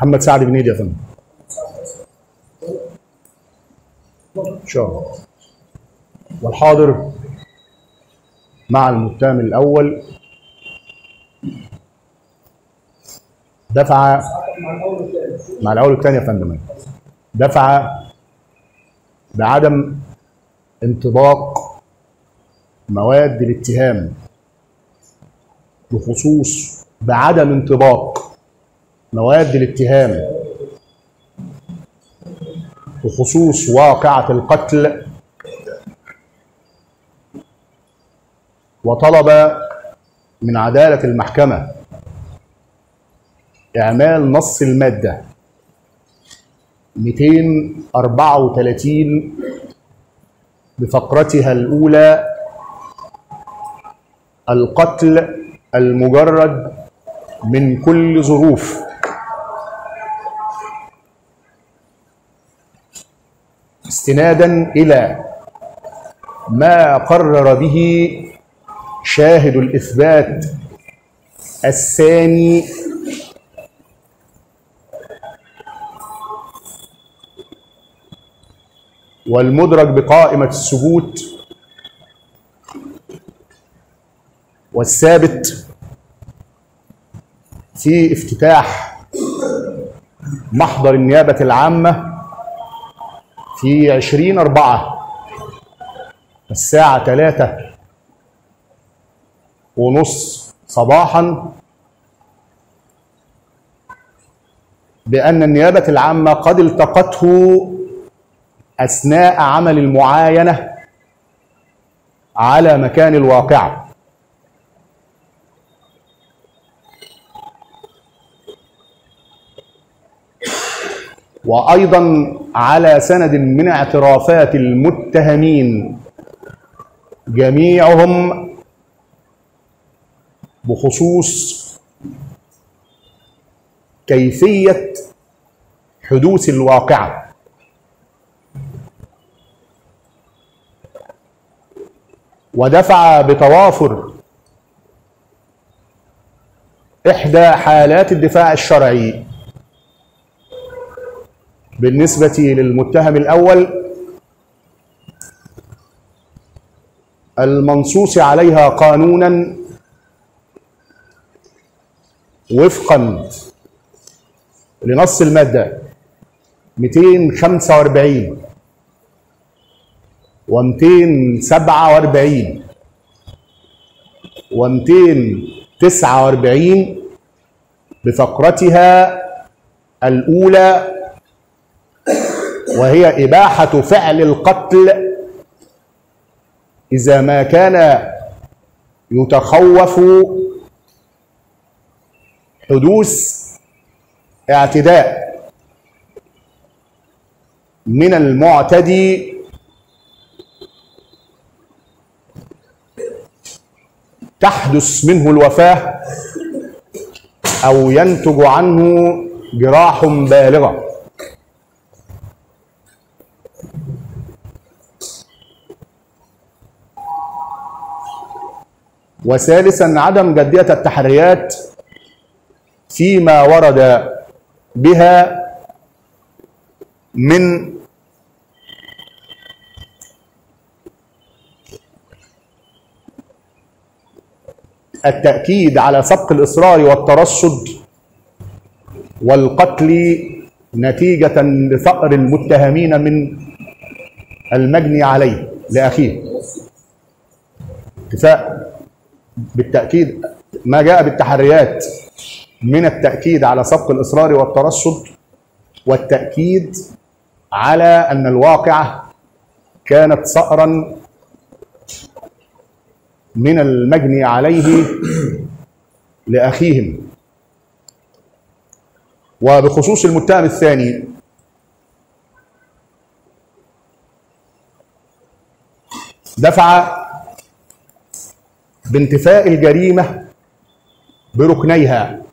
محمد سعد بن هدي يا فندم. ان شاء الله. والحاضر مع المتهم الاول دفع مع الاول والثاني يا فندم دفع بعدم انطباق مواد الاتهام بخصوص بعدم انطباق مواد الاتهام بخصوص واقعة القتل، وطلب من عدالة المحكمة إعمال نص المادة 234 بفقرتها الأولى: القتل المجرد من كل ظروف، استنادا إلى ما قرر به شاهد الإثبات الثاني والمدرج بقائمة الثبوت والثابت في افتتاح محضر النيابة العامة في 20/4 الساعة 3:30 صباحا، بأن النيابة العامة قد التقته أثناء عمل المعاينة على مكان الواقعة، وأيضا على سند من اعترافات المتهمين جميعهم بخصوص كيفية حدوث الواقعة. ودفع بتوافر إحدى حالات الدفاع الشرعي بالنسبة للمتهم الأول المنصوص عليها قانونا وفقا لنص المادة 245 و247 و249 بفقرتها الأولى، وهي إباحة فعل القتل إذا ما كان يتخوف حدوث اعتداء من المعتدي تحدث منه الوفاة أو ينتج عنه جراح بالغة. وثالثا عدم جدية التحريات فيما ورد بها من التأكيد على سبق الإصرار والترصد والقتل نتيجة لثأر المتهمين من المجني عليه لأخيه. اتفاق بالتأكيد ما جاء بالتحريات من التأكيد على سبق الإصرار والترصد والتأكيد على أن الواقعة كانت ثأرا من المجني عليه لأخيهم. وبخصوص المتهم الثاني دفع بانتفاء الجريمة بركنيها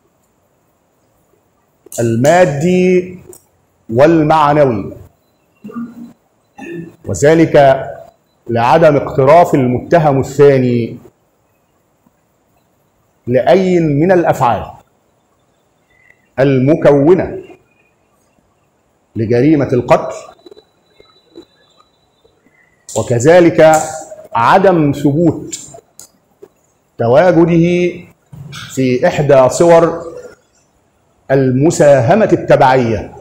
المادي والمعنوي، وذلك لعدم اقتراف المتهم الثاني لأي من الأفعال المكونة لجريمة القتل، وكذلك عدم ثبوت تواجده في إحدى صور المساهمة التبعية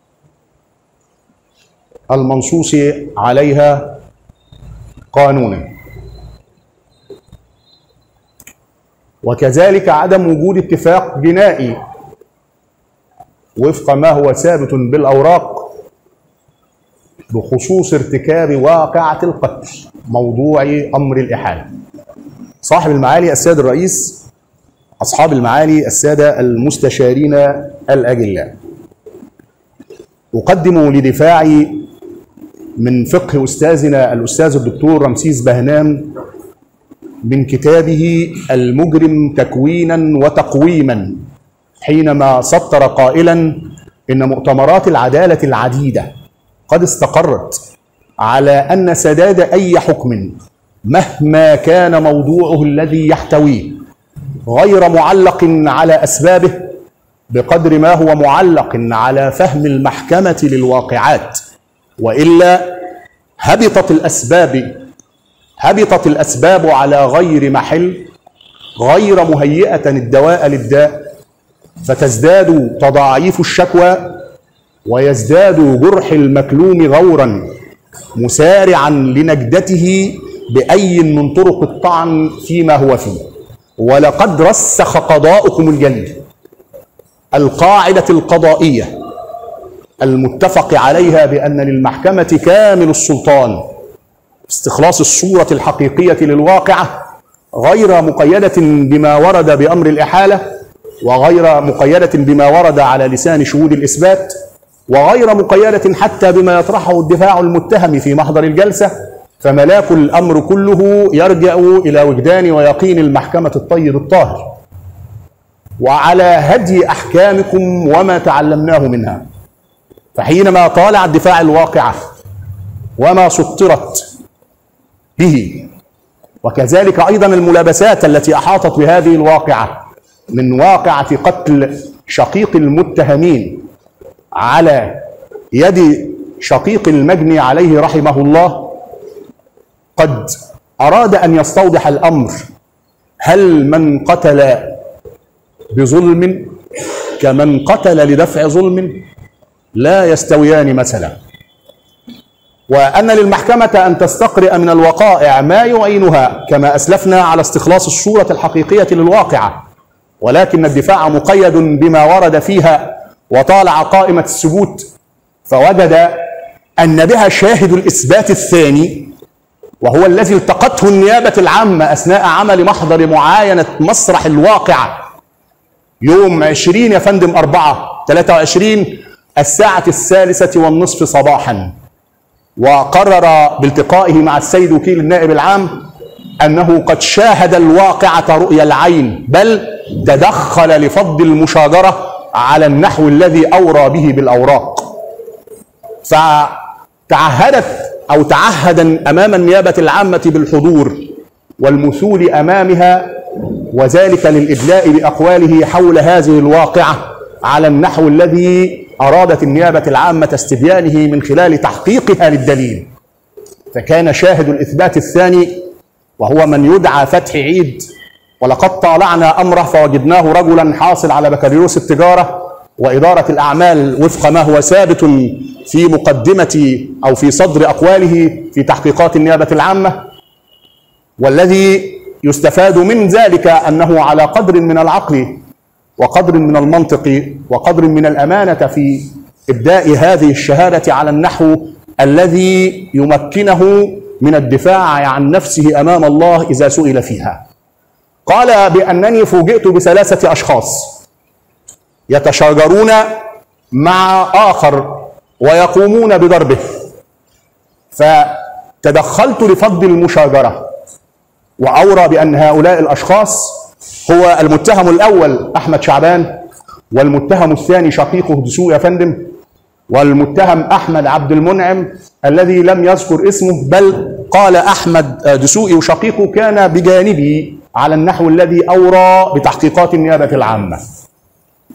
المنصوص عليها قانونا، وكذلك عدم وجود اتفاق جنائي وفق ما هو ثابت بالأوراق بخصوص ارتكاب واقعة القتل موضوع أمر الإحالة. صاحب المعالي السيد الرئيس، أصحاب المعالي السادة المستشارين الأجلاء، أقدم لدفاعي من فقه أستاذنا الأستاذ الدكتور رمسيس بهنام من كتابه المجرم تكوينا وتقويما، حينما سطر قائلا إن مؤتمرات العدالة العديدة قد استقرت على أن سداد أي حكم مهما كان موضوعه الذي يحتويه غير معلق على أسبابه بقدر ما هو معلق على فهم المحكمة للواقعات، وإلا هبطت الأسباب على غير محل، غير مهيئة الدواء للداء، فتزداد تضاعيف الشكوى ويزداد جرح المكلوم غورا مسارعا لنجدته بأي من طرق الطعن فيما هو فيه. ولقد رسخ قضاؤكم الجليل القاعدة القضائية المتفق عليها بأن للمحكمة كامل السلطان استخلاص الصورة الحقيقية للواقعة، غير مقيدة بما ورد بأمر الإحالة، وغير مقيدة بما ورد على لسان شهود الإثبات، وغير مقيدة حتى بما يطرحه الدفاع المتهم في محضر الجلسة. فملاك الأمر كله يرجع إلى وجدان ويقين المحكمة الطيب الطاهر، وعلى هدي أحكامكم وما تعلمناه منها. فحينما طالع الدفاع الواقعة وما سطرت به، وكذلك أيضا الملابسات التي أحاطت بهذه الواقعة من واقعة قتل شقيق المتهمين على يد شقيق المجني عليه رحمه الله، قد أراد أن يستوضح الأمر: هل من قتل بظلم كمن قتل لدفع ظلم؟ لا يستويان مثلا. وأن للمحكمة أن تستقرئ من الوقائع ما يعينها كما أسلفنا على استخلاص الصورة الحقيقية للواقعة، ولكن الدفاع مقيد بما ورد فيها. وطالع قائمة الثبوت فوجد أن بها شاهد الإثبات الثاني، وهو الذي التقته النيابة العامة أثناء عمل محضر معاينة مسرح الواقعة يوم 20 يا فندم 4/23 الساعة 1:30 صباحا، وقرر بالتقائه مع السيد وكيل النائب العام أنه قد شاهد الواقعة رؤيا العين، بل تدخل لفض المشاجرة على النحو الذي أورى به بالأوراق. تعهد أمام النيابة العامة بالحضور والمثول أمامها، وذلك للإدلاء بأقواله حول هذه الواقعة على النحو الذي أرادت النيابة العامة استبيانه من خلال تحقيقها للدليل. فكان شاهد الإثبات الثاني وهو من يدعى فتحي عيد، ولقد طالعنا أمره فوجدناه رجلا حاصل على بكالوريوس التجارة وإدارة الأعمال وفق ما هو ثابت في مقدمة أو في صدر أقواله في تحقيقات النيابة العامة، والذي يستفاد من ذلك أنه على قدر من العقل وقدر من المنطق وقدر من الأمانة في إبداء هذه الشهادة على النحو الذي يمكنه من الدفاع عن نفسه أمام الله إذا سئل فيها. قال بأنني فوجئت ب3 أشخاص يتشاجرون مع آخر ويقومون بضربه، فتدخلت لفض المشاجرة، وأورى بأن هؤلاء الأشخاص هو المتهم الأول أحمد شعبان، والمتهم الثاني شقيقه دسوقي يا فندم، والمتهم أحمد عبد المنعم الذي لم يذكر اسمه، بل قال أحمد دسوقي وشقيقه كان بجانبي على النحو الذي أورى بتحقيقات النيابة العامة.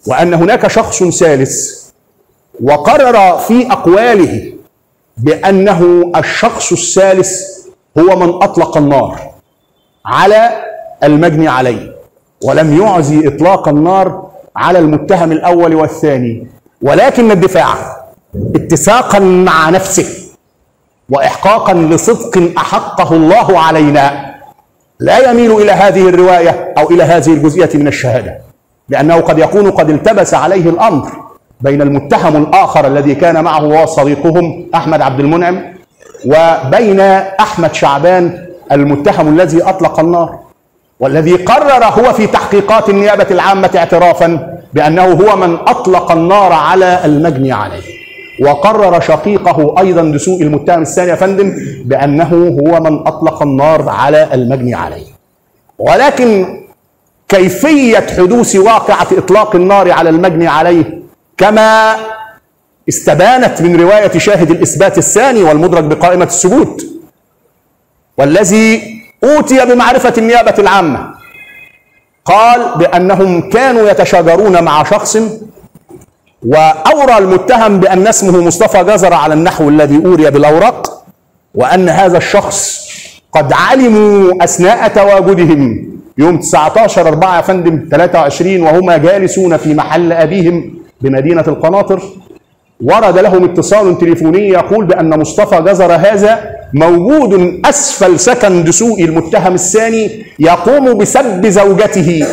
وأن هناك شخص ثالث وقرر في أقواله بأنه الشخص الثالث هو من أطلق النار على المجني عليه، ولم يعزي إطلاق النار على المتهم الأول والثاني، ولكن الدفاع اتساقا مع نفسه وإحقاقا لصدق أحقه الله علينا لا يميل إلى هذه الرواية أو إلى هذه الجزئية من الشهادة، لأنه قد يكون قد التبس عليه الأمر بين المتهم الآخر الذي كان معه وصديقهم أحمد عبد المنعم وبين أحمد شعبان المتهم الذي أطلق النار، والذي قرر هو في تحقيقات النيابة العامة اعترافا بأنه هو من أطلق النار على المجني عليه، وقرر شقيقه أيضا دسوقي المتهم الثاني يا فندم بأنه هو من أطلق النار على المجني عليه. ولكن كيفية حدوث واقعة إطلاق النار على المجني عليه كما استبانت من رواية شاهد الإثبات الثاني والمدرج بقائمة الثبوت والذي أوتي بمعرفة النيابة العامة، قال بأنهم كانوا يتشاجرون مع شخص وأورى المتهم بأن اسمه مصطفى جزرة على النحو الذي أوري بالأوراق، وأن هذا الشخص قد علموا أثناء تواجدهم يوم 19/4 يا فندم 23 وهما جالسون في محل أبيهم بمدينة القناطر، ورد لهم اتصال تليفوني يقول بأن مصطفى جزرة هذا موجود أسفل سكن دسوقي المتهم الثاني يقوم بسب زوجته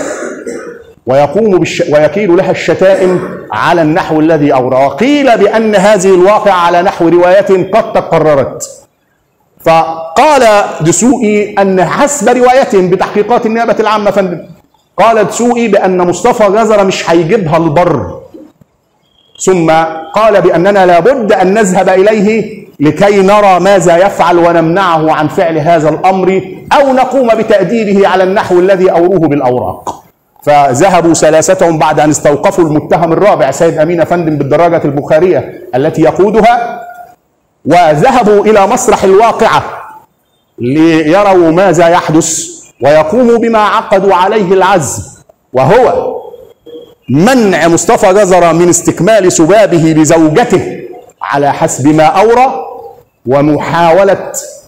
ويكيل لها الشتائم على النحو الذي أورى. وقيل بأن هذه الواقعة على نحو رواية قد تقررت، فقال دسوقي أن حسب روايتهم بتحقيقات النيابة العامة فندم، قال دسوقي بأن مصطفى جزرة مش هيجيبها البر، ثم قال بأننا لابد أن نذهب إليه لكي نرى ماذا يفعل ونمنعه عن فعل هذا الأمر أو نقوم بتأديبه على النحو الذي أوروه بالأوراق. فذهبوا ثلاثتهم بعد أن استوقفوا المتهم الرابع سيد أمين فندم بالدراجة البخارية التي يقودها، وذهبوا إلى مسرح الواقعة ليروا ماذا يحدث ويقوموا بما عقدوا عليه العزم، وهو منع مصطفى جزرة من استكمال سبابه لزوجته على حسب ما أورى، ومحاولة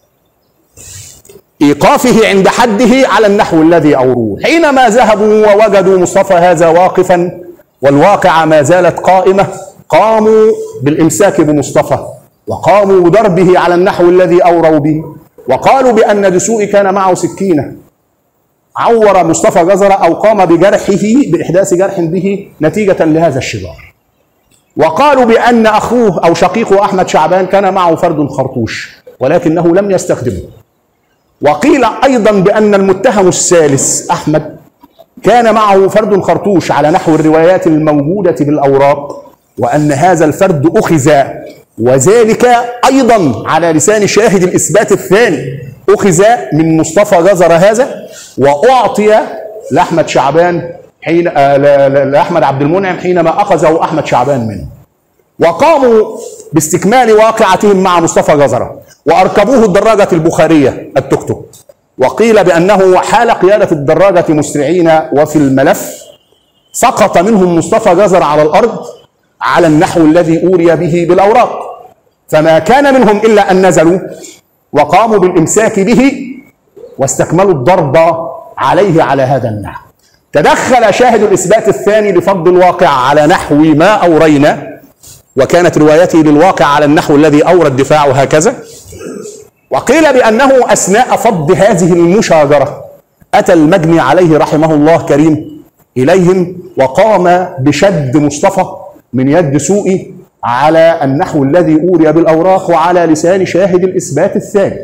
إيقافه عند حده على النحو الذي أوروه. حينما ذهبوا ووجدوا مصطفى هذا واقفا والواقعة ما زالت قائمة، قاموا بالإمساك بمصطفى وقاموا بضربه على النحو الذي أوروا به، وقالوا بأن دسوقي كان معه سكينة عور مصطفى جزرة أو قام بجرحه بإحداث جرح به نتيجة لهذا الشجار، وقالوا بأن أخوه أو شقيقه أحمد شعبان كان معه فرد خرطوش ولكنه لم يستخدمه. وقيل أيضا بأن المتهم الثالث أحمد كان معه فرد خرطوش على نحو الروايات الموجودة بالأوراق، وأن هذا الفرد أخذ، وذلك أيضا على لسان شاهد الإثبات الثاني، أخذ من مصطفى جزرة هذا وأعطي لأحمد شعبان لأحمد عبد المنعم حينما أخذه أحمد شعبان منه. وقاموا باستكمال واقعتهم مع مصطفى جزرة وأركبوه الدراجة البخارية التوك توك، وقيل بأنه حال قيادة الدراجة مسرعين وفي الملف سقط منهم مصطفى جزرة على الأرض على النحو الذي أوري به بالأوراق، فما كان منهم إلا أن نزلوا وقاموا بالإمساك به واستكملوا الضرب عليه على هذا النحو. تدخل شاهد الإثبات الثاني لفض الواقع على نحو ما أورينا، وكانت روايته للواقع على النحو الذي أورى الدفاع هكذا. وقيل بأنه أثناء فض هذه المشاجرة أتى المجني عليه رحمه الله كريم إليهم وقام بشد مصطفى من يد دسوقي على النحو الذي أوري بالأوراق وعلى لسان شاهد الإثبات الثاني.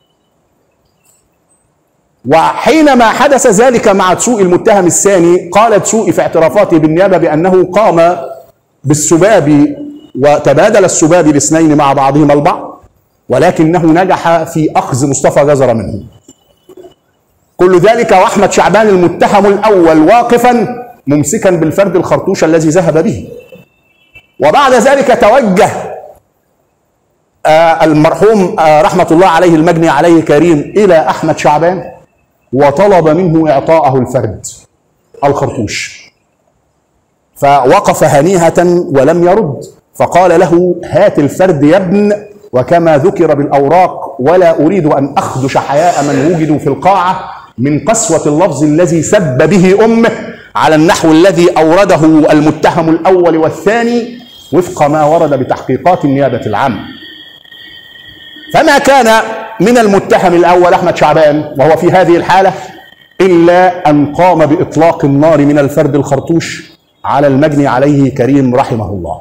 وحينما حدث ذلك مع دسوقي المتهم الثاني، قال دسوقي في اعترافاته بالنيابة بأنه قام بالسباب وتبادل السباب الاثنين مع بعضهما البعض، ولكنه نجح في أخذ مصطفى جزرة منه. كل ذلك وأحمد شعبان المتهم الأول واقفا ممسكا بالفرد الخرطوش الذي ذهب به. وبعد ذلك توجه المرحوم رحمة الله عليه المجني عليه كريم إلى أحمد شعبان وطلب منه إعطاءه الفرد الخرطوش، فوقف هنيهة ولم يرد، فقال له: هات الفرد يا ابن، وكما ذكر بالأوراق، ولا أريد أن أخدش حياء من وجدوا في القاعة من قسوة اللفظ الذي سب به أمه على النحو الذي أورده المتهم الأول والثاني وفق ما ورد بتحقيقات النيابة العامة. فما كان من المتهم الأول أحمد شعبان وهو في هذه الحالة إلا أن قام بإطلاق النار من الفرد الخرطوش على المجني عليه كريم رحمه الله.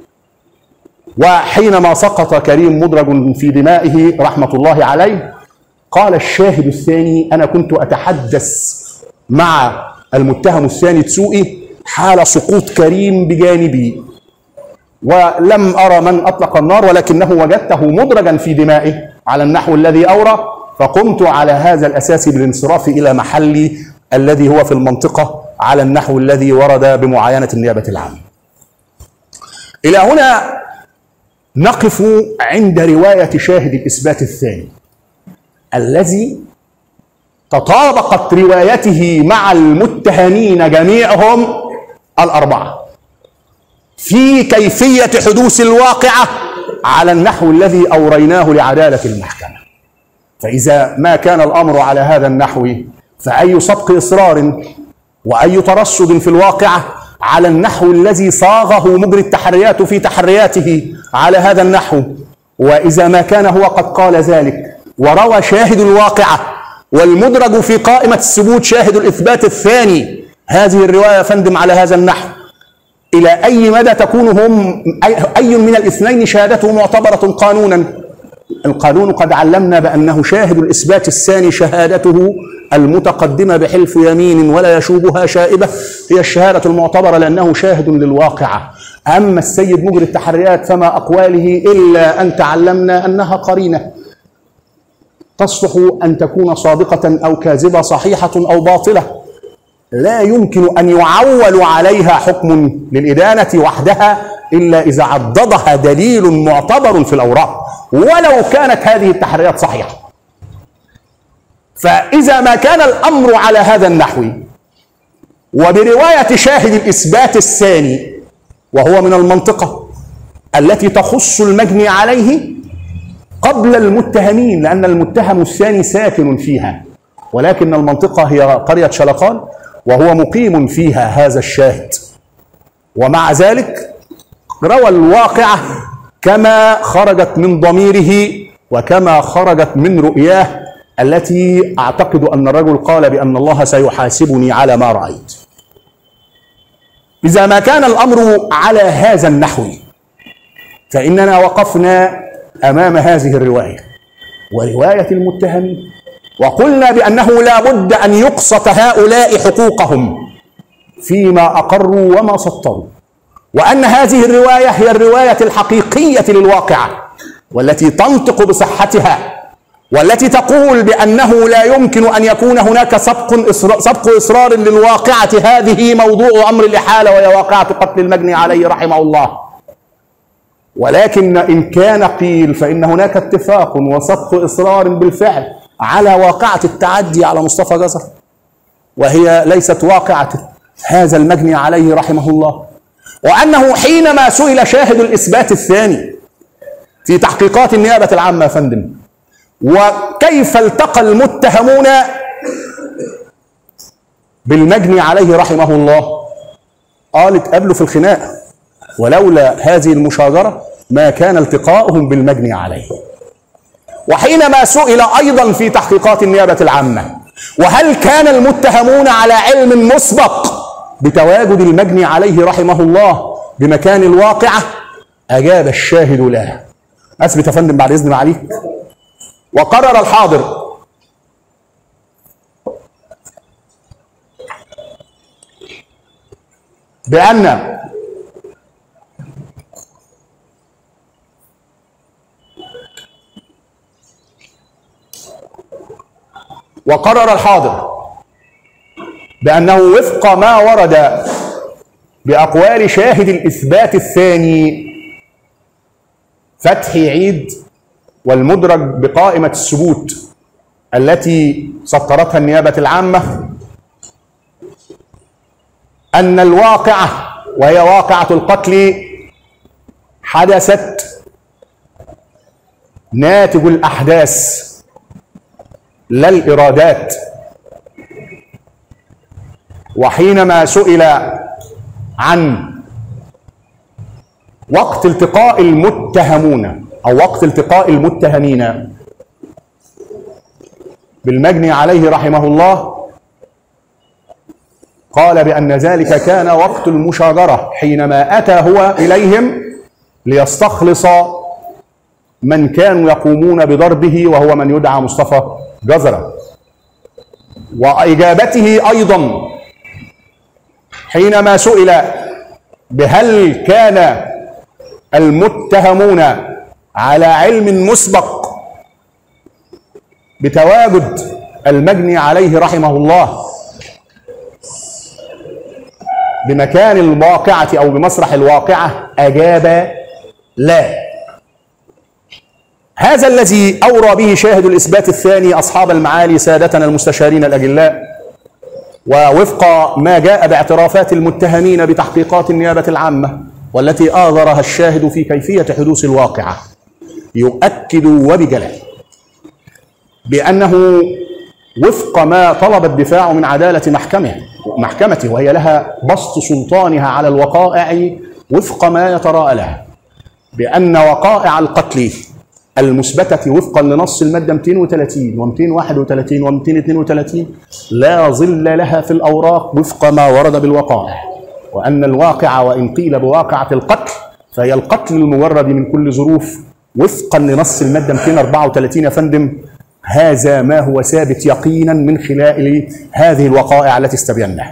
وحينما سقط كريم مدرج في دمائه رحمة الله عليه، قال الشاهد الثاني: أنا كنت أتحدث مع المتهم الثاني دسوقي حال سقوط كريم بجانبي، ولم أرى من أطلق النار، ولكنه وجدته مدرجا في دمائه على النحو الذي أورى، فقمت على هذا الأساس بالانصراف إلى محلي الذي هو في المنطقة على النحو الذي ورد بمعاينة النيابة العامة. إلى هنا نقف عند رواية شاهد الإثبات الثاني الذي تطابقت روايته مع المتهمين جميعهم الأربعة في كيفية حدوث الواقعة على النحو الذي أوريناه لعدالة المحكمة. فإذا ما كان الأمر على هذا النحو، فأي سبق إصرار وأي ترصد في الواقعة على النحو الذي صاغه مجري التحريات في تحرياته على هذا النحو. وإذا ما كان هو قد قال ذلك وروى شاهد الواقعة والمدرج في قائمة الثبوت شاهد الإثبات الثاني هذه الرواية فندم على هذا النحو، إلى أي مدى تكون أي من الاثنين شهادته معتبرة قانونا؟ القانون قد علمنا بأنه شاهد الإثبات الثاني شهادته المتقدمة بحلف يمين ولا يشوبها شائبة هي الشهادة المعتبرة لأنه شاهد للواقعة. أما السيد مجري التحريات فما أقواله إلا أن تعلمنا أنها قرينة تصلح أن تكون صادقة أو كاذبة، صحيحة أو باطلة، لا يمكن أن يعول عليها حكم للإدانة وحدها إلا إذا عضدها دليل معتبر في الأوراق ولو كانت هذه التحريات صحيحة. فإذا ما كان الأمر على هذا النحو وبرواية شاهد الإثبات الثاني وهو من المنطقة التي تخص المجني عليه قبل المتهمين، لأن المتهم الثاني ساكن فيها، ولكن المنطقة هي قرية شلقان وهو مقيم فيها هذا الشاهد، ومع ذلك روى الواقعة كما خرجت من ضميره وكما خرجت من رؤياه التي أعتقد أن الرجل قال بأن الله سيحاسبني على ما رأيت. إذا ما كان الأمر على هذا النحو فإننا وقفنا أمام هذه الرواية ورواية المتهمين وقلنا بأنه لا بد أن يقسط هؤلاء حقوقهم فيما أقروا وما سطروا، وأن هذه الرواية هي الرواية الحقيقية للواقعة والتي تنطق بصحتها والتي تقول بأنه لا يمكن أن يكون هناك سبق إصرار للواقعة هذه موضوع أمر الإحالة وهي واقعة قتل المجني عليه رحمه الله. ولكن إن كان قيل فإن هناك اتفاق وسبق إصرار بالفعل على واقعة التعدي على مصطفى جزر وهي ليست واقعة هذا المجني عليه رحمه الله، وأنه حينما سئل شاهد الإثبات الثاني في تحقيقات النيابة العامة يا فندم وكيف التقى المتهمون بالمجني عليه رحمه الله، قال اتقابلوا في الخناقة ولولا هذه المشاجرة ما كان التقاؤهم بالمجني عليه. وحينما سئل أيضا في تحقيقات النيابة العامة وهل كان المتهمون على علم مسبق بتواجد المجني عليه رحمه الله بمكان الواقعة، أجاب الشاهد لا. أثبت يا فندم بعد إذن معاليك. وقرر الحاضر بأن بأنه وفق ما ورد بأقوال شاهد الإثبات الثاني فتحي عيد والمدرج بقائمة الثبوت التي سطرتها النيابة العامة أن الواقعة وهي واقعة القتل حدثت ناتج الأحداث لا الإرادات. وحينما سئل عن وقت التقاء المتهمون أو وقت التقاء المتهمين بالمجني عليه رحمه الله، قال بأن ذلك كان وقت المشاجرة، حينما أتى هو إليهم ليستخلص من كانوا يقومون بضربه وهو من يدعى مصطفى جزرة. وإجابته أيضا حينما سئل بهل كان المتهمون على علم مسبق بتواجد المجني عليه رحمه الله بمكان الواقعة أو بمسرح الواقعة، أجاب لا. هذا الذي أورى به شاهد الإثبات الثاني أصحاب المعالي سادتنا المستشارين الأجلاء، ووفق ما جاء باعترافات المتهمين بتحقيقات النيابة العامة والتي آذرها الشاهد في كيفية حدوث الواقعة، يؤكد وبجلاء بأنه وفق ما طلب الدفاع من عدالة محكمته، وهي لها بسط سلطانها على الوقائع وفق ما يتراءى لها، بأن وقائع القتل المثبتة وفقا لنص المادة 230 و231 و232 لا ظل لها في الأوراق وفق ما ورد بالوقائع، وأن الواقع وإن قيل بواقعة القتل فهي القتل المجرد من كل ظروف وفقا لنص المادة 234 يا فندم. هذا ما هو ثابت يقينا من خلال هذه الوقائع التي استبيناها.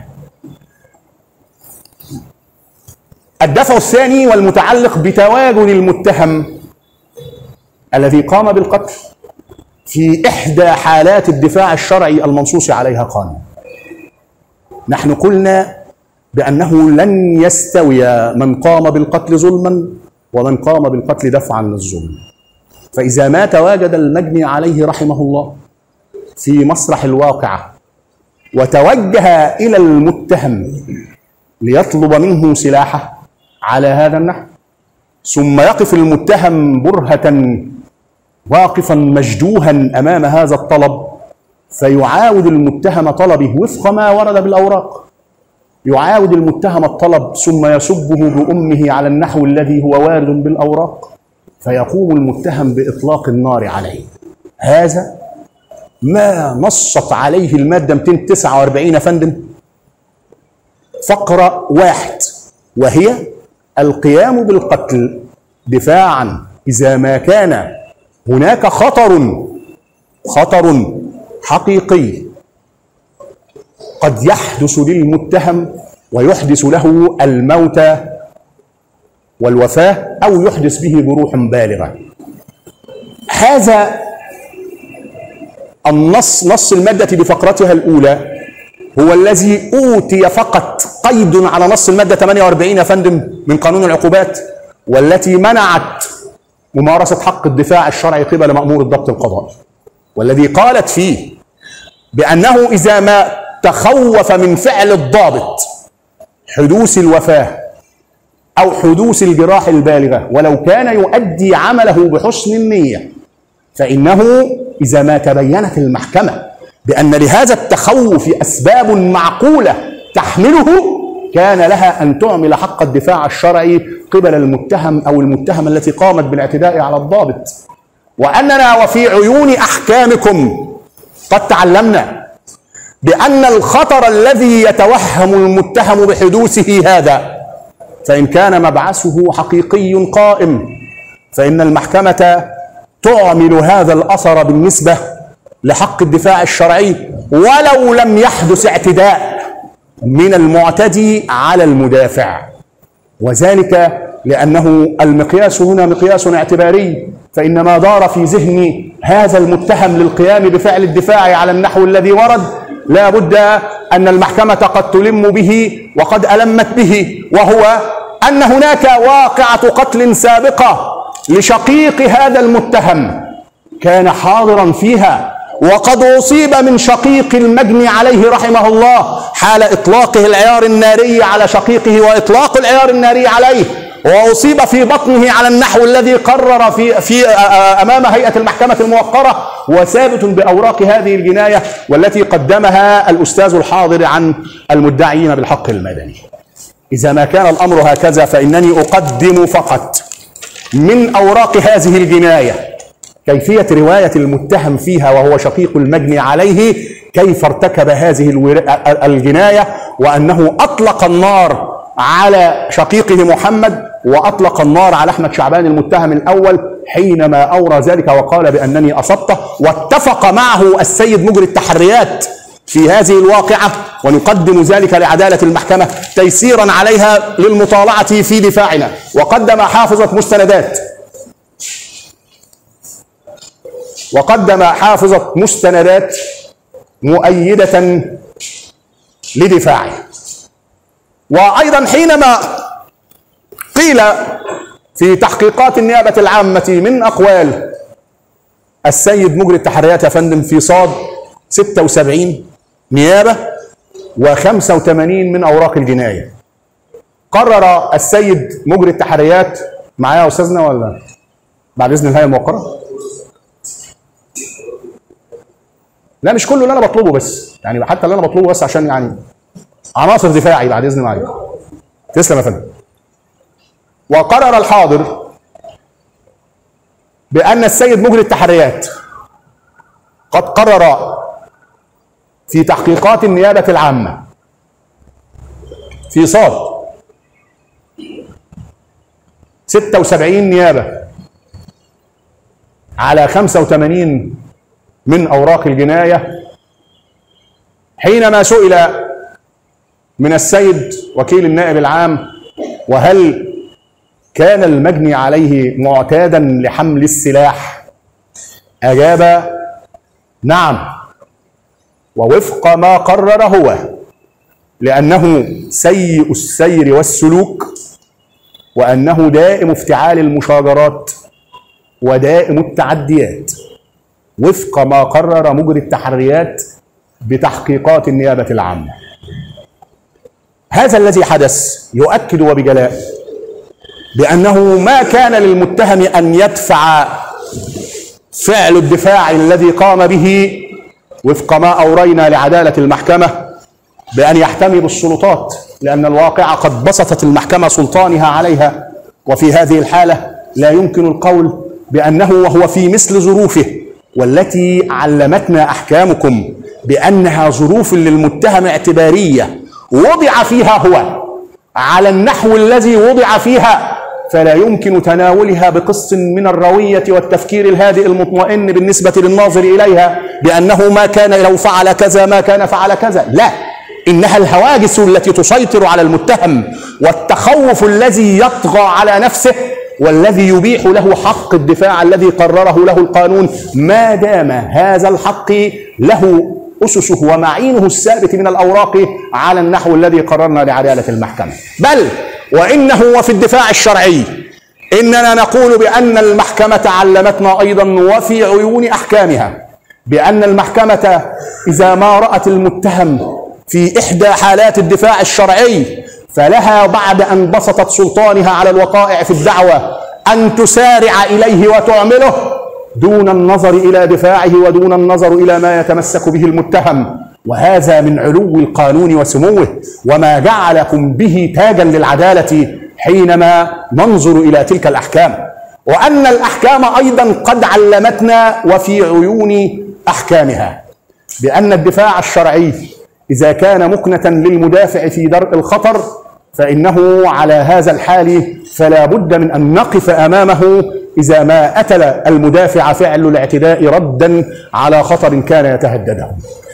الدفع الثاني والمتعلق بتواجد المتهم الذي قام بالقتل في إحدى حالات الدفاع الشرعي المنصوص عليها قانون. نحن قلنا بأنه لن يستوي من قام بالقتل ظلما ومن قام بالقتل دفعا للظلم. فإذا ما تواجد المجني عليه رحمه الله في مسرح الواقعة وتوجه إلى المتهم ليطلب منه سلاحه على هذا النحو، ثم يقف المتهم برهة واقفا مجدوها أمام هذا الطلب، فيعاود المتهم طلبه وفق ما ورد بالأوراق، يعاود المتهم الطلب ثم يسبه بأمه على النحو الذي هو وارد بالأوراق، فيقوم المتهم بإطلاق النار عليه. هذا ما نصت عليه المادة 249 فندم فقرة 1، وهي القيام بالقتل دفاعا إذا ما كان هناك خطر حقيقي قد يحدث للمتهم ويحدث له الموت والوفاة أو يحدث به جروح بالغة. هذا نص المادة بفقرتها الأولى هو الذي أوتي فقط قيد على نص المادة 48 يا فندم من قانون العقوبات، والتي منعت ممارسة حق الدفاع الشرعي قبل مأمور الضبط القضائي، والذي قالت فيه بأنه إذا ما تخوف من فعل الضابط حدوث الوفاة أو حدوث الجراح البالغة ولو كان يؤدي عمله بحسن النية، فإنه إذا ما تبينت المحكمة بأن لهذا التخوف أسباب معقولة تحمله، كان لها أن تعمل حق الدفاع الشرعي قبل المتهم أو المتهمة التي قامت بالاعتداء على الضابط. وأننا وفي عيون أحكامكم قد تعلمنا بأن الخطر الذي يتوهم المتهم بحدوثه هذا، فإن كان مبعثه حقيقي قائم، فإن المحكمة تعمل هذا الأثر بالنسبة لحق الدفاع الشرعي ولو لم يحدث اعتداء من المعتدي على المدافع، وذلك لأنه المقياس هنا مقياس اعتباري، فإن ما دار في ذهن هذا المتهم للقيام بفعل الدفاع على النحو الذي ورد لا بد أن المحكمة قد تلم به وقد ألمت به، وهو أن هناك واقعة قتل سابقة لشقيق هذا المتهم كان حاضرا فيها، وقد أصيب من شقيق المجني عليه رحمه الله حال إطلاقه العيار الناري على شقيقه وإطلاق العيار الناري عليه، وأصيب في بطنه على النحو الذي قرر في أمام هيئة المحكمة الموقرة، وثابت بأوراق هذه الجناية والتي قدمها الأستاذ الحاضر عن المدعيين بالحق المدني. إذا ما كان الأمر هكذا فإنني أقدم فقط من أوراق هذه الجناية كيفية رواية المتهم فيها وهو شقيق المجني عليه كيف ارتكب هذه الجناية، وأنه أطلق النار على شقيقه محمد وأطلق النار على أحمد شعبان المتهم الأول حينما أورى ذلك وقال بأنني أصبته، واتفق معه السيد مجري التحريات في هذه الواقعة، ونقدم ذلك لعدالة المحكمة تيسيرا عليها للمطالعة في دفاعنا. وقدم حافظة مستندات مؤيدة لدفاعه. وأيضا حينما قيل في تحقيقات النيابة العامة من أقوال السيد مجري التحريات يا فندم في صاد 76 نيابة و85 من أوراق الجناية، قرر السيد مجري التحريات معايا يا أستاذنا ولا بعد إذن الهيئة الموقرة؟ لا مش كله اللي أنا بطلبه، بس يعني حتى اللي أنا بطلبه بس عشان يعني عناصر دفاعي بعد إذن معايا. تسلم يا فندم. وقرر الحاضر بأن السيد مجري التحريات قد قرر في تحقيقات النيابة العامة في صاد 76 نيابة على 85 من أوراق الجناية، حينما سئل من السيد وكيل النائب العام وهل كان المجني عليه معتادا لحمل السلاح، أجاب نعم ووفق ما قرر هو، لأنه سيء السير والسلوك، وأنه دائم افتعال المشاجرات ودائم التعديات وفق ما قرر مجري التحريات بتحقيقات النيابة العامة. هذا الذي حدث يؤكد وبجلاء بأنه ما كان للمتهم أن يدفع فعل الدفاع الذي قام به وفق ما أورينا لعدالة المحكمة بأن يحتمي بالسلطات، لأن الواقع قد بسطت المحكمة سلطانها عليها، وفي هذه الحالة لا يمكن القول بأنه وهو في مثل ظروفه والتي علمتنا أحكامكم بأنها ظروف للمتهم اعتبارية وضع فيها هو على النحو الذي وضع فيها، فلا يمكن تناولها بقسط من الروية والتفكير الهادئ المطمئن بالنسبة للناظر إليها بأنه ما كان لو فعل كذا ما كان فعل كذا، لا، إنها الهواجس التي تسيطر على المتهم والتخوف الذي يطغى على نفسه والذي يبيح له حق الدفاع الذي قرره له القانون، ما دام هذا الحق له أسسه ومعينه الثابت من الأوراق على النحو الذي قررنا لعدالة المحكمة. بل وإنه وفي الدفاع الشرعي إننا نقول بأن المحكمة علمتنا أيضا وفي عيون أحكامها بأن المحكمة إذا ما رأت المتهم في إحدى حالات الدفاع الشرعي فلها بعد أن بسطت سلطانها على الوقائع في الدعوة أن تسارع إليه وتعمله دون النظر إلى دفاعه ودون النظر إلى ما يتمسك به المتهم، وهذا من علو القانون وسموه وما جعلكم به تاجا للعدالة حينما ننظر إلى تلك الأحكام. وأن الأحكام أيضا قد علمتنا وفي عيون أحكامها بأن الدفاع الشرعي إذا كان مكنة للمدافع في درء الخطر فإنه على هذا الحال فلا بد من أن نقف أمامه إذا ما أتل المدافع فعل الاعتداء ردا على خطر كان يتهدده.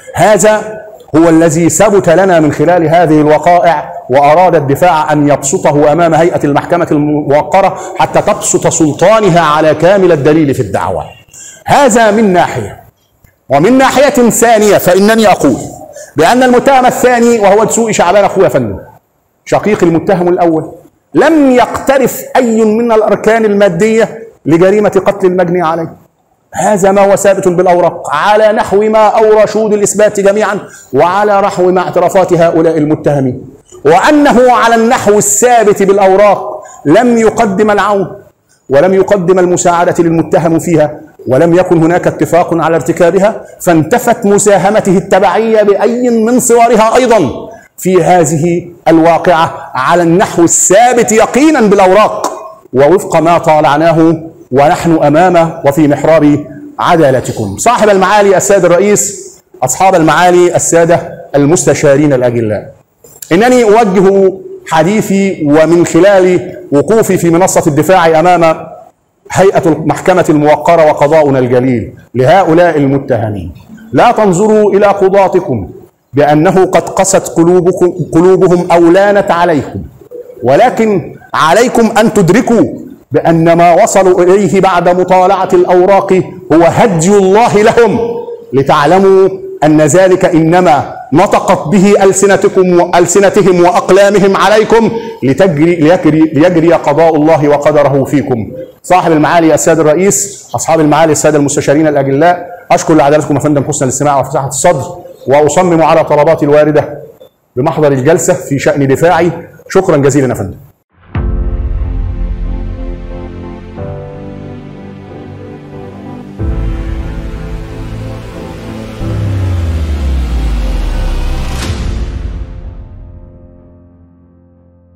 هذا هو الذي ثبت لنا من خلال هذه الوقائع، وأراد الدفاع أن يبسطه أمام هيئة المحكمة الموقرة حتى تبسط سلطانها على كامل الدليل في الدعوة. هذا من ناحية. ومن ناحية ثانية فإنني أقول بأن المتهم الثاني وهو دسوقي شعبان أخويا فندم شقيق المتهم الأول لم يقترف أي من الأركان المادية لجريمة قتل المجني عليه، هذا ما هو ثابت بالأوراق على نحو ما أورى شهود الإثبات جميعا وعلى نحو ما اعترافات هؤلاء المتهمين، وأنه على النحو الثابت بالأوراق لم يقدم العون ولم يقدم المساعدة للمتهم فيها، ولم يكن هناك اتفاق على ارتكابها، فانتفت مساهمته التبعية بأي من صورها أيضا في هذه الواقعة على النحو الثابت يقينا بالأوراق ووفق ما طالعناه ونحن أمام وفي محراب عدالتكم. صاحب المعالي السيد الرئيس، أصحاب المعالي السادة المستشارين الأجلاء، إنني أوجه حديثي ومن خلال وقوفي في منصة الدفاع أمام هيئة المحكمة الموقرة وقضاؤنا الجليل لهؤلاء المتهمين: لا تنظروا إلى قضاتكم بأنه قد قست قلوبهم أو لانت عليكم، ولكن عليكم أن تدركوا بأن ما وصلوا إليه بعد مطالعة الأوراق هو هدي الله لهم، لتعلموا أن ذلك إنما نطقت به ألسنتهم وأقلامهم عليكم ليجري قضاء الله وقدره فيكم. صاحب المعالي السيد الرئيس، أصحاب المعالي السادة المستشارين الأجلاء، أشكر لعدالتكم يا فندم حسن الاستماع وفساحة الصدر، وأصمم على طلباتي الواردة بمحضر الجلسة في شأن دفاعي. شكرا جزيلا يا فندم.